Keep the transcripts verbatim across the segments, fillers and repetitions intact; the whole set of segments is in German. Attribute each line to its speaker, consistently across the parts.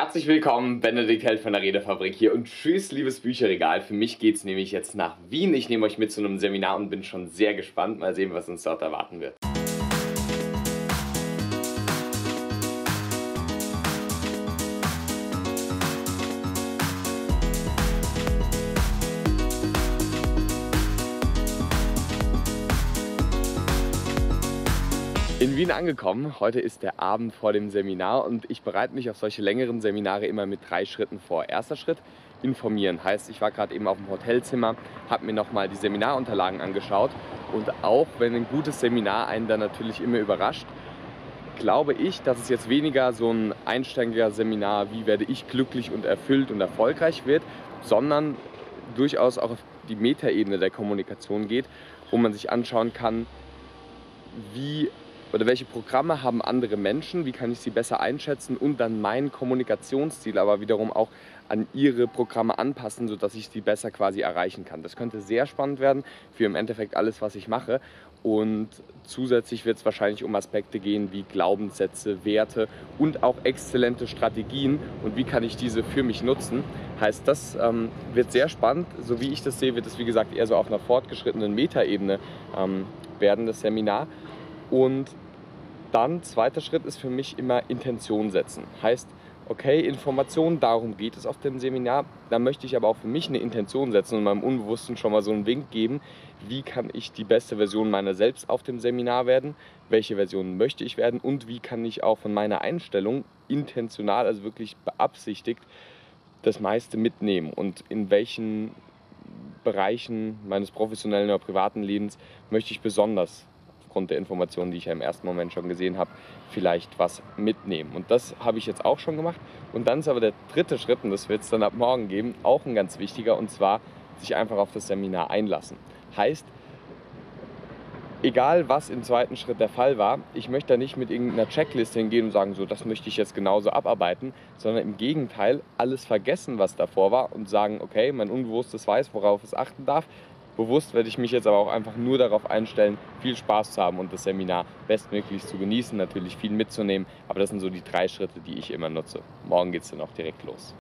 Speaker 1: Herzlich willkommen, Benedikt Held von der Redefabrik hier und tschüss, liebes Bücherregal. Für mich geht es nämlich jetzt nach Wien. Ich nehme euch mit zu einem Seminar und bin schon sehr gespannt. Mal sehen, was uns dort erwarten wird. In Wien angekommen, heute ist der Abend vor dem Seminar und ich bereite mich auf solche längeren Seminare immer mit drei Schritten vor. Erster Schritt, informieren. Heißt, ich war gerade eben auf dem Hotelzimmer, habe mir nochmal die Seminarunterlagen angeschaut und auch wenn ein gutes Seminar einen dann natürlich immer überrascht, glaube ich, dass es jetzt weniger so ein Einsteiger-Seminar, wie werde ich glücklich und erfüllt und erfolgreich wird, sondern durchaus auch auf die Metaebene der Kommunikation geht, wo man sich anschauen kann, wie oder welche Programme haben andere Menschen, wie kann ich sie besser einschätzen und dann mein Kommunikationsziel aber wiederum auch an ihre Programme anpassen, sodass ich sie besser quasi erreichen kann. Das könnte sehr spannend werden für im Endeffekt alles, was ich mache. Und zusätzlich wird es wahrscheinlich um Aspekte gehen wie Glaubenssätze, Werte und auch exzellente Strategien und wie kann ich diese für mich nutzen. Heißt, das ähm, wird sehr spannend. So wie ich das sehe, wird es wie gesagt eher so auf einer fortgeschrittenen Metaebene ähm, werden, das Seminar. Und dann, zweiter Schritt ist für mich immer Intention setzen. Heißt, okay, Information, darum geht es auf dem Seminar. Da möchte ich aber auch für mich eine Intention setzen und meinem Unbewussten schon mal so einen Wink geben, wie kann ich die beste Version meiner selbst auf dem Seminar werden, welche Version möchte ich werden und wie kann ich auch von meiner Einstellung intentional, also wirklich beabsichtigt, das meiste mitnehmen und in welchen Bereichen meines professionellen oder privaten Lebens möchte ich besonders aufgrund der Informationen, die ich ja im ersten Moment schon gesehen habe, vielleicht was mitnehmen. Und das habe ich jetzt auch schon gemacht. Und dann ist aber der dritte Schritt, und das wird es dann ab morgen geben, auch ein ganz wichtiger, und zwar sich einfach auf das Seminar einlassen. Heißt, egal was im zweiten Schritt der Fall war, ich möchte da nicht mit irgendeiner Checkliste hingehen und sagen, so, das möchte ich jetzt genauso abarbeiten, sondern im Gegenteil alles vergessen, was davor war und sagen, okay, mein Unbewusstes weiß, worauf es achten darf. Bewusst werde ich mich jetzt aber auch einfach nur darauf einstellen, viel Spaß zu haben und das Seminar bestmöglich zu genießen, natürlich viel mitzunehmen. Aber das sind so die drei Schritte, die ich immer nutze. Morgen geht es dann auch direkt los.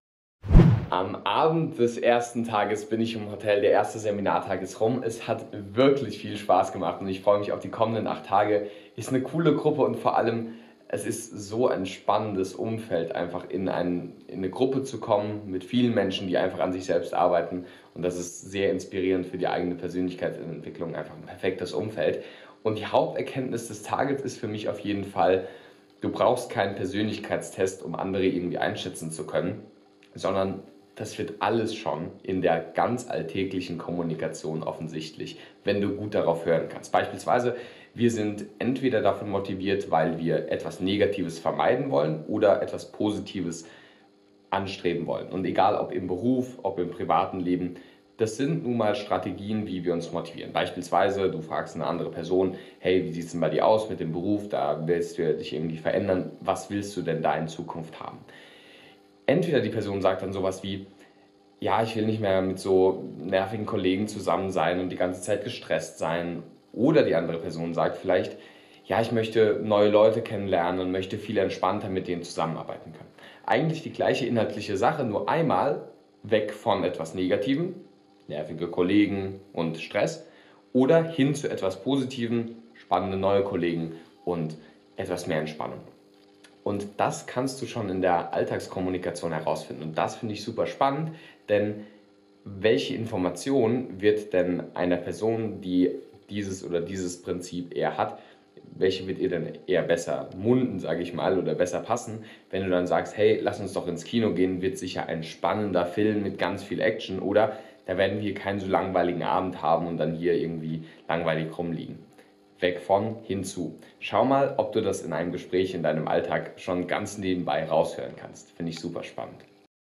Speaker 1: Am Abend des ersten Tages bin ich im Hotel, der erste Seminartag ist rum. Es hat wirklich viel Spaß gemacht und ich freue mich auf die kommenden acht Tage. Ist eine coole Gruppe und vor allem, es ist so ein spannendes Umfeld, einfach in, ein, in eine Gruppe zu kommen mit vielen Menschen, die einfach an sich selbst arbeiten. Und das ist sehr inspirierend für die eigene Persönlichkeitsentwicklung, einfach ein perfektes Umfeld. Und die Haupterkenntnis des Tages ist für mich auf jeden Fall, du brauchst keinen Persönlichkeitstest, um andere irgendwie einschätzen zu können, sondern das wird alles schon in der ganz alltäglichen Kommunikation offensichtlich, wenn du gut darauf hören kannst. Beispielsweise, wir sind entweder davon motiviert, weil wir etwas Negatives vermeiden wollen oder etwas Positives anstreben wollen. Und egal ob im Beruf, ob im privaten Leben, das sind nun mal Strategien, wie wir uns motivieren. Beispielsweise, du fragst eine andere Person, hey, wie sieht es denn bei dir aus mit dem Beruf? Da willst du dich irgendwie verändern. Was willst du denn da in Zukunft haben? Entweder die Person sagt dann sowas wie, ja, ich will nicht mehr mit so nervigen Kollegen zusammen sein und die ganze Zeit gestresst sein. Oder die andere Person sagt vielleicht, ja, ich möchte neue Leute kennenlernen und möchte viel entspannter mit denen zusammenarbeiten können. Eigentlich die gleiche inhaltliche Sache, nur einmal weg von etwas Negativem, nervige Kollegen und Stress, oder hin zu etwas Positivem, spannende neue Kollegen und etwas mehr Entspannung. Und das kannst du schon in der Alltagskommunikation herausfinden. Und das finde ich super spannend, denn welche Information wird denn einer Person, die dieses oder dieses Prinzip eher hat, welche wird ihr denn eher besser munden, sage ich mal, oder besser passen? Wenn du dann sagst, hey, lass uns doch ins Kino gehen, wird sicher ein spannender Film mit ganz viel Action, oder da werden wir keinen so langweiligen Abend haben und dann hier irgendwie langweilig rumliegen. Weg von, hinzu. Schau mal, ob du das in einem Gespräch in deinem Alltag schon ganz nebenbei raushören kannst. Finde ich super spannend.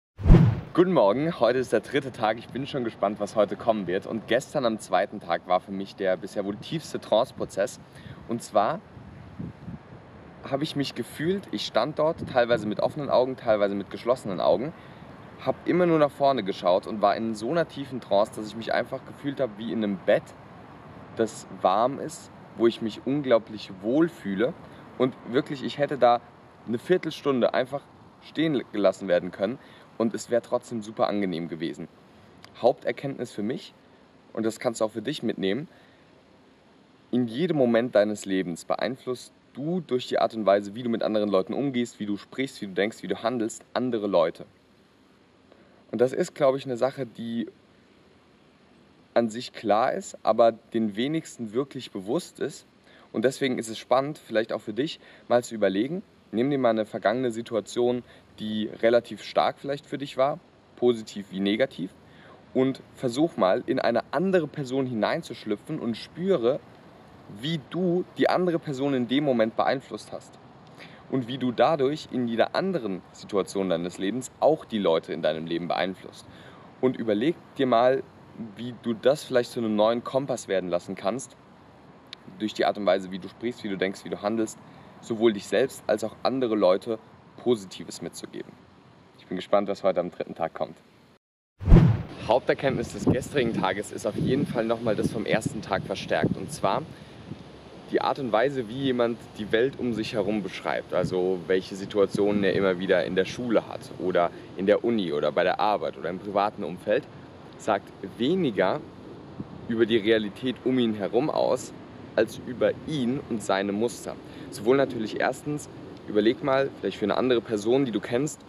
Speaker 1: Guten Morgen, heute ist der dritte Tag. Ich bin schon gespannt, was heute kommen wird. Und gestern am zweiten Tag war für mich der bisher wohl tiefste Trance-Prozess. Und zwar habe ich mich gefühlt, ich stand dort, teilweise mit offenen Augen, teilweise mit geschlossenen Augen, habe immer nur nach vorne geschaut und war in so einer tiefen Trance, dass ich mich einfach gefühlt habe wie in einem Bett, das warm ist, wo ich mich unglaublich wohl fühle und wirklich, ich hätte da eine Viertelstunde einfach stehen gelassen werden können und es wäre trotzdem super angenehm gewesen. Haupterkenntnis für mich, und das kannst du auch für dich mitnehmen: In jedem Moment deines Lebens beeinflusst du durch die Art und Weise, wie du mit anderen Leuten umgehst, wie du sprichst, wie du denkst, wie du handelst, andere Leute. Und das ist, glaube ich, eine Sache, die an sich klar ist, aber den wenigsten wirklich bewusst ist. Und deswegen ist es spannend, vielleicht auch für dich, mal zu überlegen: Nimm dir mal eine vergangene Situation, die relativ stark vielleicht für dich war, positiv wie negativ, und versuch mal, in eine andere Person hineinzuschlüpfen und spüre, wie du die andere Person in dem Moment beeinflusst hast. Und wie du dadurch in jeder anderen Situation deines Lebens auch die Leute in deinem Leben beeinflusst. Und überleg dir mal, wie du das vielleicht zu einem neuen Kompass werden lassen kannst, durch die Art und Weise, wie du sprichst, wie du denkst, wie du handelst, sowohl dich selbst als auch andere Leute Positives mitzugeben. Ich bin gespannt, was heute am dritten Tag kommt. Haupterkenntnis des gestrigen Tages ist auf jeden Fall nochmal das vom ersten Tag verstärkt. Und zwar die Art und Weise, wie jemand die Welt um sich herum beschreibt. Also welche Situationen er immer wieder in der Schule hat oder in der Uni oder bei der Arbeit oder im privaten Umfeld, sagt weniger über die Realität um ihn herum aus, als über ihn und seine Muster. Sowohl natürlich erstens, überleg mal, vielleicht für eine andere Person, die du kennst,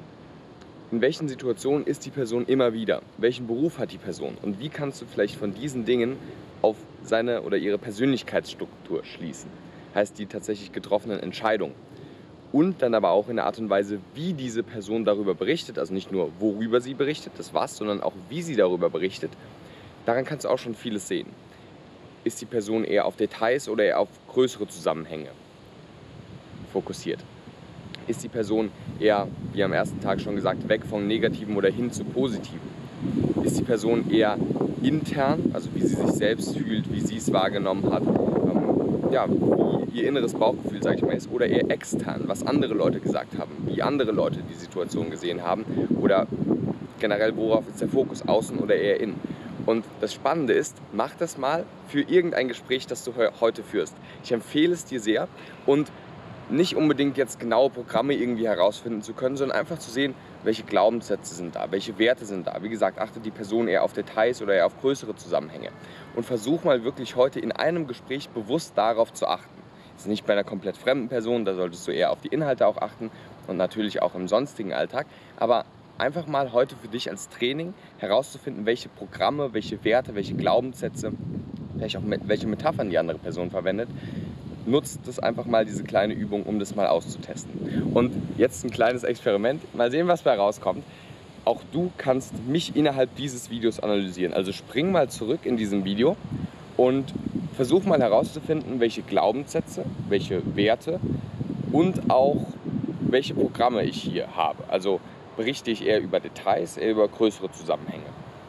Speaker 1: in welchen Situationen ist die Person immer wieder? Welchen Beruf hat die Person? Und wie kannst du vielleicht von diesen Dingen auf seine oder ihre Persönlichkeitsstruktur schließen? Heißt die tatsächlich getroffenen Entscheidungen. Und dann aber auch in der Art und Weise, wie diese Person darüber berichtet, also nicht nur worüber sie berichtet, das was, sondern auch wie sie darüber berichtet. Daran kannst du auch schon vieles sehen. Ist die Person eher auf Details oder eher auf größere Zusammenhänge fokussiert? Ist die Person eher, wie am ersten Tag schon gesagt, weg vom Negativen oder hin zu Positiven? Ist die Person eher intern, also wie sie sich selbst fühlt, wie sie es wahrgenommen hat, ähm, ja, wie ihr inneres Bauchgefühl, sage ich mal, ist, oder eher extern, was andere Leute gesagt haben, wie andere Leute die Situation gesehen haben, oder generell, worauf ist der Fokus, außen oder eher innen? Und das Spannende ist, mach das mal für irgendein Gespräch, das du heute führst. Ich empfehle es dir sehr, und nicht unbedingt jetzt genaue Programme irgendwie herausfinden zu können, sondern einfach zu sehen, welche Glaubenssätze sind da, welche Werte sind da. Wie gesagt, achtet die Person eher auf Details oder eher auf größere Zusammenhänge. Und versuch mal wirklich heute in einem Gespräch bewusst darauf zu achten. Das ist nicht bei einer komplett fremden Person, da solltest du eher auf die Inhalte auch achten und natürlich auch im sonstigen Alltag. Aber einfach mal heute für dich als Training herauszufinden, welche Programme, welche Werte, welche Glaubenssätze, vielleicht auch welche Metaphern die andere Person verwendet. Nutzt das einfach mal, diese kleine Übung, um das mal auszutesten. Und jetzt ein kleines Experiment. Mal sehen, was dabei rauskommt. Auch du kannst mich innerhalb dieses Videos analysieren. Also spring mal zurück in diesem Video und versuch mal herauszufinden, welche Glaubenssätze, welche Werte und auch welche Programme ich hier habe. Also berichte ich eher über Details, eher über größere Zusammenhänge.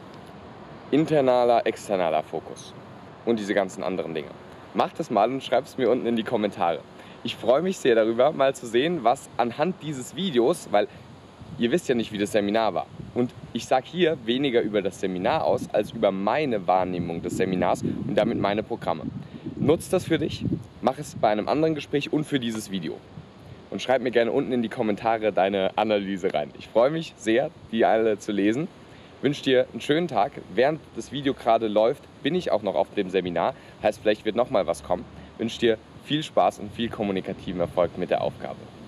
Speaker 1: Internaler, externaler Fokus und diese ganzen anderen Dinge. Mach das mal und schreib es mir unten in die Kommentare. Ich freue mich sehr darüber, mal zu sehen, was anhand dieses Videos, weil ihr wisst ja nicht, wie das Seminar war. Und ich sage hier weniger über das Seminar aus, als über meine Wahrnehmung des Seminars und damit meine Programme. Nutzt das für dich, mach es bei einem anderen Gespräch und für dieses Video. Und schreib mir gerne unten in die Kommentare deine Analyse rein. Ich freue mich sehr, die alle zu lesen. Wünsche dir einen schönen Tag. Während das Video gerade läuft, bin ich auch noch auf dem Seminar. Heißt, vielleicht wird noch mal was kommen. Wünsche dir viel Spaß und viel kommunikativen Erfolg mit der Aufgabe.